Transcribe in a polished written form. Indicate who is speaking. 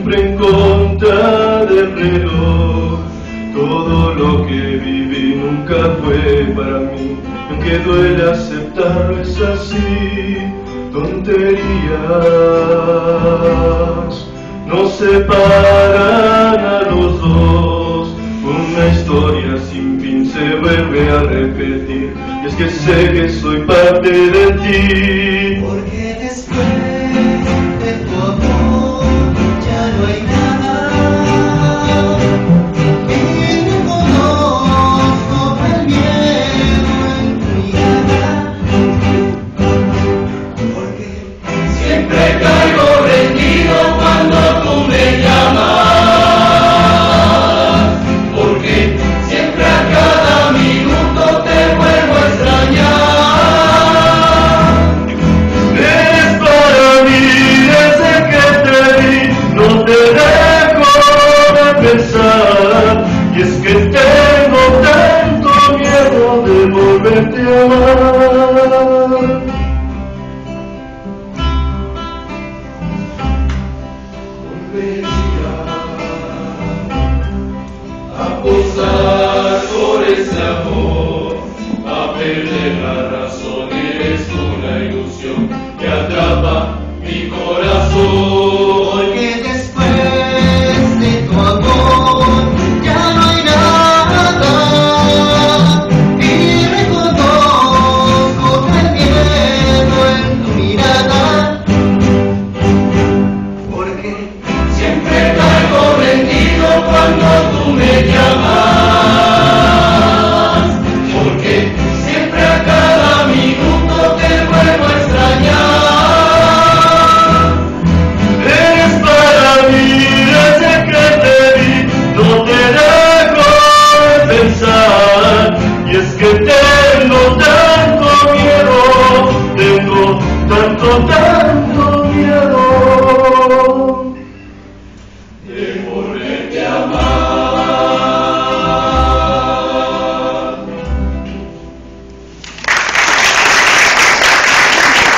Speaker 1: siempre en contra del reloj. Todo lo que viví nunca fue para mí, aunque duele aceptarlo, es así. Tonterías nos separan a los dos. Una historia sin fin se vuelve a repetir, y es que sé que soy parte de ti.
Speaker 2: Porque después de tu amor ya no hay nada, y reconozco el miedo en tu mirada. Porque siempre caigo rendido cuando tú me llamas. Porque siempre a cada minuto te vuelvo a extrañar.
Speaker 1: Eres para mí desde que te vi, no te dejo de pensar. Y es que tengo tanto miedo de volverte a amar. Volvería a posar por ese amor, a perder la razón. Eres una ilusión que atrapa mi corazón.
Speaker 2: Porque después de tu amor ya no hay nada, y reconozco el miedo en tu mirada. Porque siempre caigo rendido cuando tú me llamas. Porque siempre a cada minuto te vuelvo a extrañar.
Speaker 1: Eres para mí desde que te vi, no te dejo de pensar. Y es que tengo tanto miedo, tengo tanto